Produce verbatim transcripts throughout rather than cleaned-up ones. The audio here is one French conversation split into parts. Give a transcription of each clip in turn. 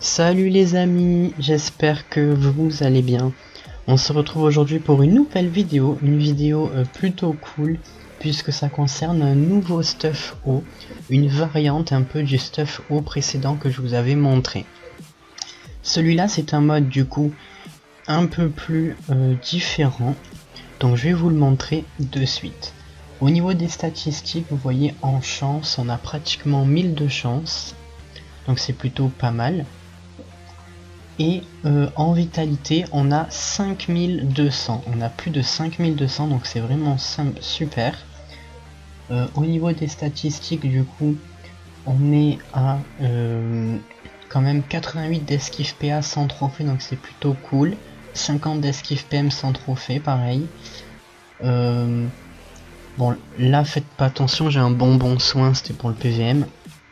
Salut les amis, j'espère que vous allez bien. On se retrouve aujourd'hui pour une nouvelle vidéo, une vidéo euh, plutôt cool puisque ça concerne un nouveau stuff eau, une variante un peu du stuff eau précédent que je vous avais montré. Celui-là c'est un mode du coup un peu plus euh, différent, donc je vais vous le montrer de suite. Au niveau des statistiques, vous voyez en chance, on a pratiquement mille de chance, donc c'est plutôt pas mal. Et euh, en vitalité on a cinq mille deux cents, on a plus de cinq mille deux cents, donc c'est vraiment simple, super. Euh, au niveau des statistiques du coup on est à euh, quand même quatre-vingt-huit d'esquive P A sans trophée, donc c'est plutôt cool. Cinquante d'esquive P M sans trophée, pareil. Euh, bon là faites pas attention, j'ai un bonbon soin, c'était pour le P V M.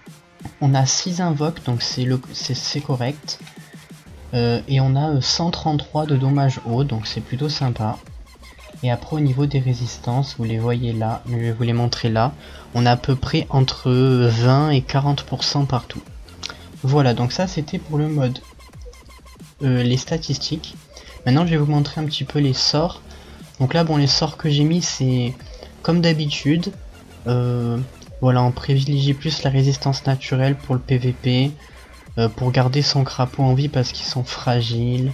On a six invoques, donc c'est le c'est correct. Euh, et on a cent trente-trois de dommages hauts, donc c'est plutôt sympa. Et après au niveau des résistances, vous les voyez là, je vais vous les montrer là, on a à peu près entre vingt et quarante pour cent partout. Voilà, donc ça c'était pour le mode euh, les statistiques. Maintenant je vais vous montrer un petit peu les sorts. Donc là bon, les sorts que j'ai mis c'est comme d'habitude. Euh, voilà, on privilégie plus la résistance naturelle pour le P V P. Euh, pour garder son crapaud en vie parce qu'ils sont fragiles.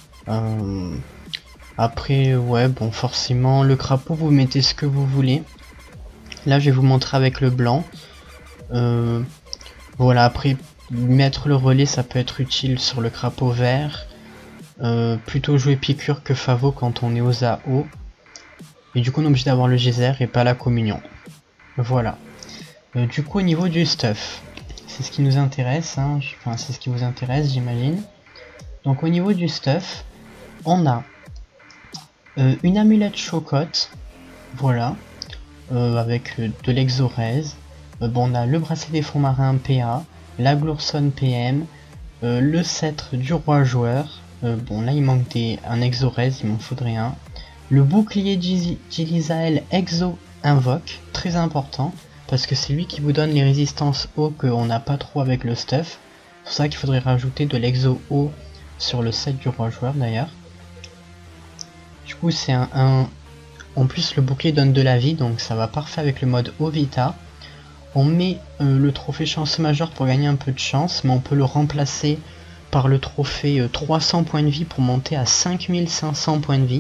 Euh, après ouais bon, forcément le crapaud vous mettez ce que vous voulez. Là je vais vous montrer avec le blanc. Euh, voilà, après mettre le relais ça peut être utile sur le crapaud vert. Euh, plutôt jouer piqûre que Favo quand on est aux A O. Et du coup on est obligé d'avoir le geyser et pas la communion. Voilà. Euh, du coup au niveau du stuff, c'est ce qui nous intéresse, hein. Enfin c'est ce qui vous intéresse j'imagine. Donc au niveau du stuff, on a euh, une amulette chocotte, voilà, euh, avec euh, de l'exorèse. Euh, bon, on a le bracelet des fonds marins P A, la Glourson P M, euh, le sceptre du roi joueur. Euh, bon là il manque des, un exorèse, il m'en faudrait un. Le bouclier d'Ilisael Exo Invoque, très important, parce que c'est lui qui vous donne les résistances eau qu'on n'a pas trop avec le stuff. C'est pour ça qu'il faudrait rajouter de l'exo eau sur le set du roi joueur d'ailleurs. Du coup c'est un, un... En plus le bouclier donne de la vie, donc ça va parfait avec le mode eau vita. On met euh, le trophée chance majeure pour gagner un peu de chance, mais on peut le remplacer par le trophée euh, trois cents points de vie pour monter à cinq mille cinq cents points de vie.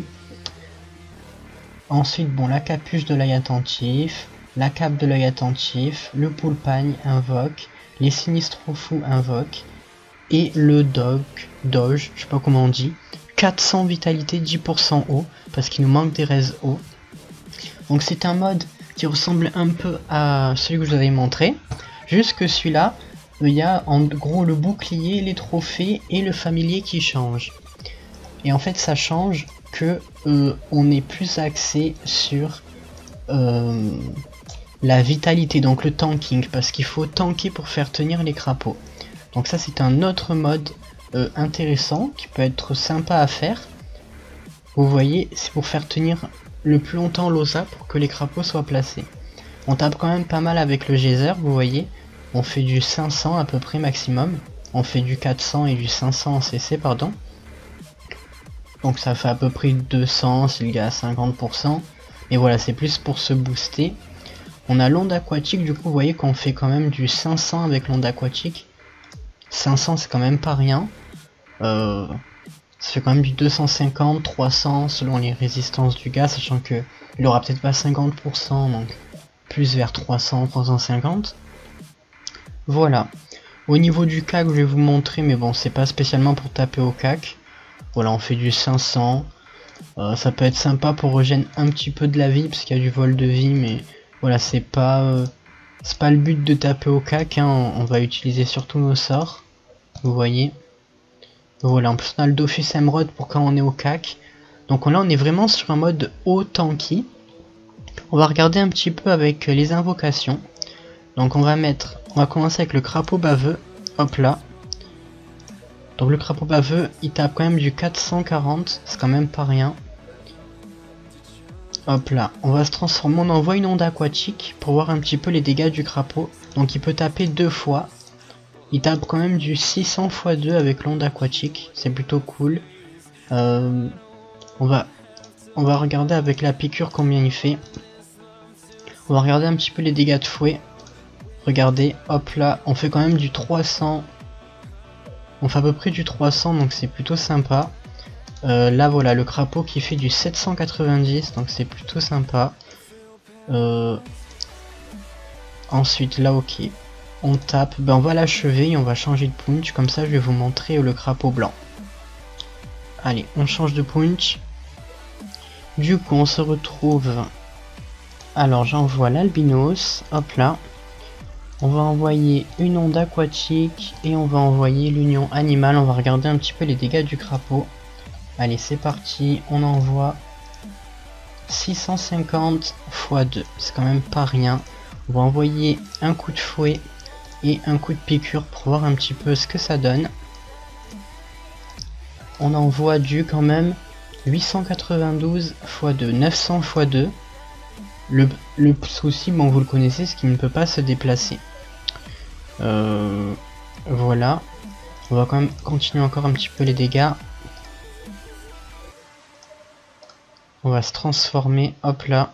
Ensuite bon, la capuche de l'œil attentif, la cape de l'œil attentif, le poulpagne invoque, les sinistros fous invoque, et le dog, doge, je sais pas comment on dit, quatre cents vitalité, dix pour cent eau, parce qu'il nous manque des res eau. Donc c'est un mode qui ressemble un peu à celui que je vous avais montré, juste que celui-là, il y a en gros le bouclier, les trophées et le familier qui changent. Et en fait ça change que euh, on est plus axé sur euh, la vitalité, donc le tanking, parce qu'il faut tanker pour faire tenir les crapauds. Donc ça c'est un autre mode euh, intéressant qui peut être sympa à faire. Vous voyez, c'est pour faire tenir le plus longtemps l'O S A pour que les crapauds soient placés. On tape quand même pas mal avec le geyser, vous voyez. On fait du cinq cents à peu près maximum. On fait du quatre cents et du cinq cents en C C, pardon. Donc ça fait à peu près deux cents s'il y a cinquante pour cent. Et voilà, c'est plus pour se booster. On a l'onde aquatique, du coup vous voyez qu'on fait quand même du cinq cents avec l'onde aquatique. cinq cents c'est quand même pas rien. Euh, ça fait quand même du deux cent cinquante, trois cents selon les résistances du gars, sachant que il aura peut-être pas cinquante pour cent, donc plus vers trois cents, trois cent cinquante. Voilà. Au niveau du C A C, je vais vous montrer, mais bon, c'est pas spécialement pour taper au C A C. Voilà, on fait du cinq cents. Euh, ça peut être sympa pour régénérer un petit peu de la vie, parce qu'il y a du vol de vie, mais voilà, c'est pas, euh, c'est pas le but de taper au C A C, hein. on, on va utiliser surtout nos sorts. Vous voyez. Voilà, en plus on a le Dofus Emerald pour quand on est au C A C. Donc là on est vraiment sur un mode haut tanky. On va regarder un petit peu avec les invocations. Donc on va mettre, on va commencer avec le crapaud baveux. Hop là. Donc le crapaud baveux il tape quand même du quatre cent quarante, c'est quand même pas rien. Hop là, on va se transformer, on envoie une onde aquatique pour voir un petit peu les dégâts du crapaud. Donc il peut taper deux fois. Il tape quand même du six cents fois deux avec l'onde aquatique, c'est plutôt cool. Euh, on va on va regarder avec la piqûre combien il fait. On va regarder un petit peu les dégâts de fouet. Regardez, hop là, on fait quand même du trois cents. On fait à peu près du trois cents, donc c'est plutôt sympa. Euh, là voilà, le crapaud qui fait du sept cent quatre-vingt-dix, donc c'est plutôt sympa. Euh, ensuite là, ok, on tape, ben on va l'achever et on va changer de punch, comme ça je vais vous montrer le crapaud blanc. Allez, on change de punch. Du coup on se retrouve, alors j'envoie l'albinos, hop là. On va envoyer une onde aquatique et on va envoyer l'union animale. On va regarder un petit peu les dégâts du crapaud. Allez, c'est parti, on envoie six cent cinquante fois deux, c'est quand même pas rien. On va envoyer un coup de fouet et un coup de piqûre pour voir un petit peu ce que ça donne. On envoie du quand même huit cent quatre-vingt-douze fois deux, neuf cents fois deux. Le, le souci, bon vous le connaissez, c'est qu'il ne peut pas se déplacer. Euh, voilà. On va quand même continuer encore un petit peu les dégâts. On va se transformer, hop là.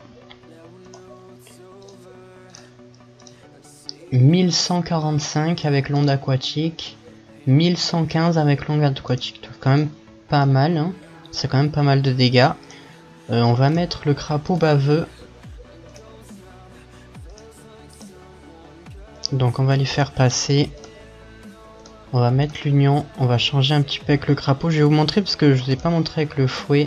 mille cent quarante-cinq avec l'onde aquatique. mille cent quinze avec l'onde aquatique. Quand même pas mal, hein. C'est quand même pas mal de dégâts. Euh, on va mettre le crapaud baveux. Donc on va les faire passer. On va mettre l'union. On va changer un petit peu avec le crapaud. Je vais vous montrer parce que je vous ai pas montré avec le fouet.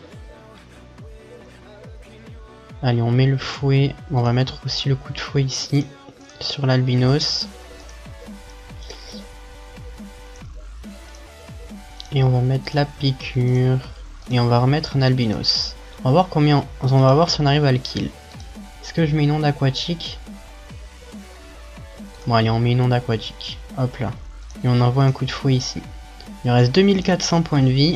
Allez, on met le fouet. On va mettre aussi le coup de fouet ici sur l'albinos. Et on va mettre la piqûre. Et on va remettre un albinos. On va voir combien. On va voir si on arrive à le kill. Est-ce que je mets une onde aquatique? Bon, allez, on met une onde aquatique. Hop là. Et on envoie un coup de fouet ici. Il reste deux mille quatre cents points de vie.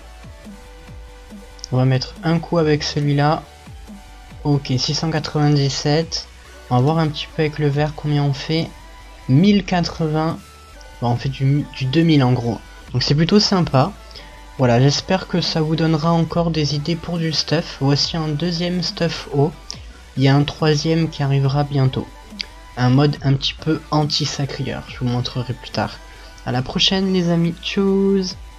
On va mettre un coup avec celui-là. Ok, six cent quatre-vingt-dix-sept. On va voir un petit peu avec le vert combien on fait. mille quatre-vingts. Bon, on fait du, du deux mille en gros. Donc c'est plutôt sympa. Voilà, j'espère que ça vous donnera encore des idées pour du stuff. Voici un deuxième stuff haut. Il y a un troisième qui arrivera bientôt. Un mode un petit peu anti-sacrieur. Je vous montrerai plus tard. À la prochaine les amis. Tchuss.